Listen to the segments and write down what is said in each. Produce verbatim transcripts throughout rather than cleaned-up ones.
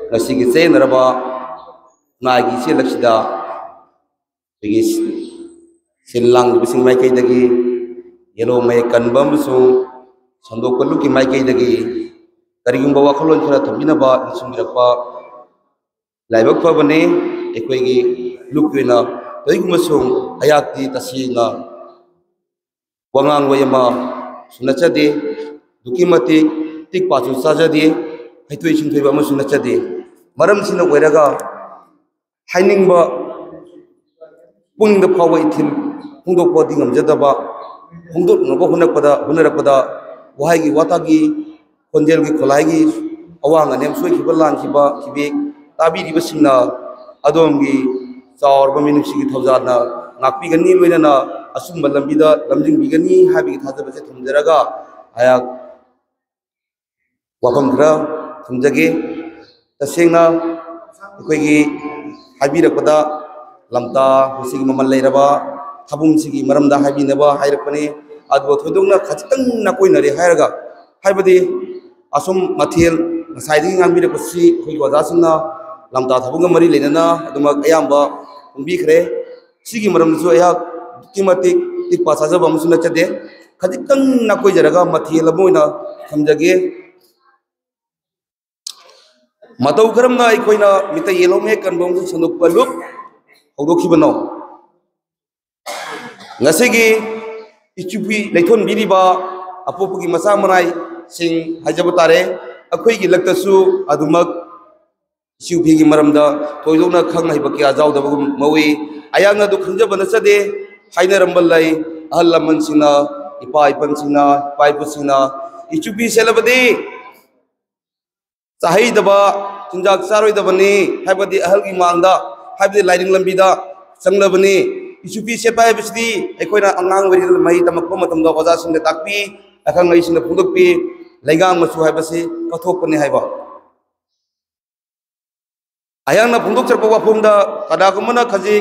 ngasi ki sen raba ngai gi se laksida bigi silang bising mai kai dagi yelo mai kanbam su sandok pelu ki mai kai dagi karigum bawa kholon khara thamina ba sumira laibak fa bane ekoi gi lukina toigum sung ayakti tasina wangang wayama sunachade dukimati tik pachu sajade haitoi singthoi ba sunachade maram sina oiraga hainingba pungda phawa ithil pungdok podi ngamjadaba pungdok nobo hunakpada hunarakpada wahai gi watagi konjel gi kholai gi awang anem soi khibalan khiba khibe tabi di basingna adom gi chaur ba minung sigi thawjana ngakpi gani loina asum balambida lamjing bigani habi thajaba se thumjaraga ayak wafam khara thumjage tasengna koi gi habi rakpada lamta sigi mamal leiraba thabum sigi maramda habi neba hairakpani adbo thodongna khachitang na koinare hairaga haibadi asum mathel saidi ngambi rakasi koi wajasna lamta thabunga mari lenana aduma ayamba umbi khre sigi maramsu ayak kimati tik pasaja bamusuna chade khachitang na koi jaraga mathel amoina thamjage matau karamna ikoina mita yelo me kanbong sanuk paluk haudokhibano ngasigi ichupi leithon biriba apopugi masa manai sing hajabutare akhoi gi laktasu adumak siupi gi maramda toidona khang haiba kya jawdaba mawi ayangna du khanjabana chade haina rambal lai ahal laman sina ipa ipan sina pai pusina ichupi selabadi sahai daba tinjak saroi dabani haibadi ahal gi mangda haibadi lighting lambida sanglabani isupi sepai bisdi ekoina angang weri mai tamakpa matamda oja singda takpi akhang ngai singda phungdokpi laigang masu haibasi kathokpani haiba ayangna phungdok charpa wafumda kadagumana khaji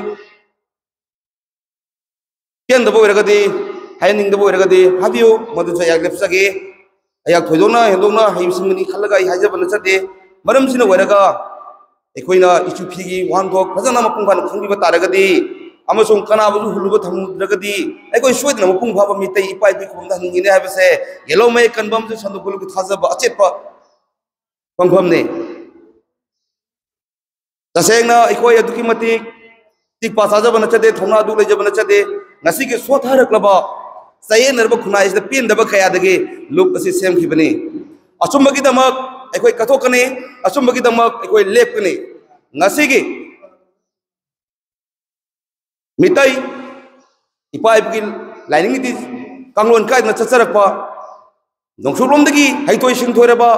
kendabo eragadi hainingdabo eragadi habiu madu sayak lepsage ayak thoidona hendona haimsingni khalaga haijabana chade maram sina weraga ekoina ichupi gi wanthok phajana mapung ban khangbiba taragadi amasung kanabu huluba thamragadi ekoi soidna mapung phaba mitai ipai bi khumda hingine habase yelo mai kanbam ju sandukulu ki thajaba achetpa pangphamne tasengna ekoi aduki mati tik pasajaba nachade thona du lejaba nachade ngasi ki sotharaklaba sayenerba khuna isda pindaba khayadagi luk asi sem khibani achumbagi damak ekoi kathokane achumbagi damak ekoi lepkane ngasi gi mitai ipai bugil lining it is kanglon kai na chacharakpa nongsulom dagi haitoi sing thoiraba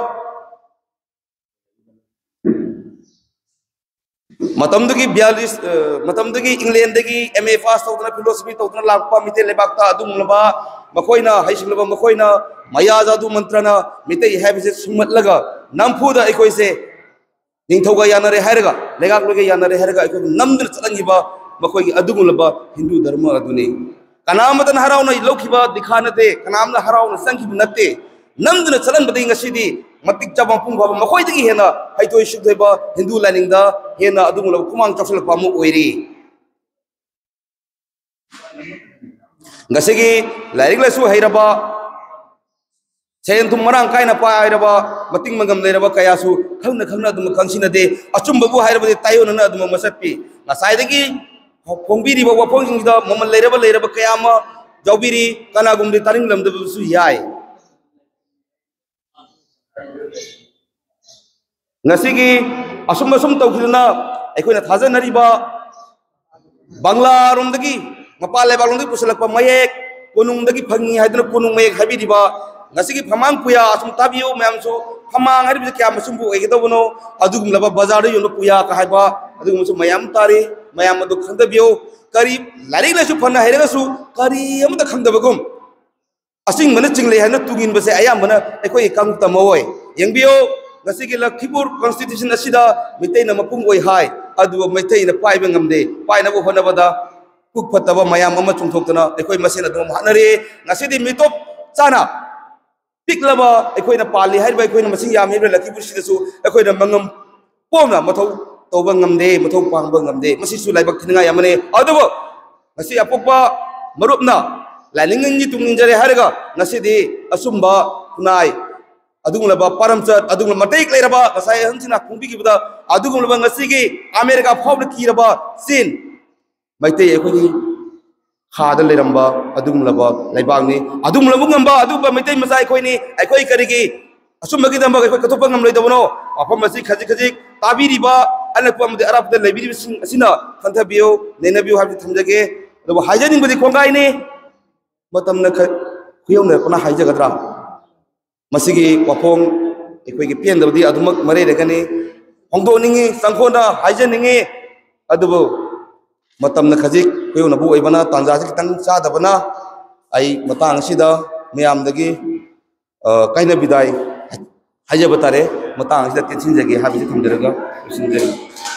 matam dagi bialis matam dagi england dagi ma pass tawdna philosophy tawdna lakpa mitai lebakta adum laba makoina haising laba makoina maya jadu mantrana mitai habise sumatlaga nampuda ekoi se ningthoga yanare hairaga legak loge yanare hairaga ekoi namdr chalangiba makoi adugulaba hindu dharma adune kanamadan harauna lokhiba dikhanate kanamna harauna sanghibu natte namduna chalan badai ngasidi matik chaba pung baba makoi dagi hena haitoi shudheba hindu laningda hena adugulaba kumang chafsal pamu oiri ngasigi lairing lasu hairaba sen tum marang kaina pa hairaba mating mangam leiraba kayasu khangna khangna dum khangsinade achumbabu hairaba tayona na dum masatpi nasaidagi Pongbiri bawa ponging da momen leira ba leira ba kayama jawbiri kana gumdi taring lam da su yai ngasigi asum asum tawkhilna ekoina thajanari ba bangla rom dagi mapale balong dagi pusalak pa mayek kunung dagi phangi haidna kunung mayek habiri ba ngasigi phamang puya asum tabiyo mayam su phamang hari bi kya masumbu egedobono adugum laba bazar yono puya ka haiba adugum su mayam tari mayam adu khandabio kari lari lasu phana hairasu kari amda khandabagum asing mana chingle hana tugin base ayam mana ekoi kang tamoi yengbio ngasigi lakhibur constitution asida mitai na mapung oi hai adu mitai na pai bangamde pai na bo hona bada puk phataba mayam ama chungthoktana ekoi masena dum hanare ngasidi mitop chana piklaba ekoi na pali hai ba ekoi na masing yam hebra lakhibur sidasu ekoi na mangam pomna mathau tawba ngamde mathau pangba ngamde masi su laibak thinga yamane adubo ngasi apopa marupna laningi tungninjare haraga ngasi di asumba kunai adungulaba paramchat adungul matek leiraba kasai hansina kungbi gibda adungulaba ngasi gi america phawna kiraba sin maite ekoni khada leiramba adungulaba laibangni adungulaba ngamba aduba maite masai khoini aikoi karigi asumagi damba aikoi katopa ngamloi dabono apam masi khaji khaji tabiriba alakpa amde arabda laibiri asina khantabiyo nenabiyo habdi thamjage dobo haijaning budi kongai ni matamna khuyong na kona haijagadra masigi wapong ikoi pian dabdi adumak mare regani hongdo ningi sangkhona haijaningi adubo matamna khajik khuyong na bu oibana tanja kitang cha dabana ai matang sida miyam dagi kaina bidai haja batare matang sida tinsin jage habisi thamderaga usinjari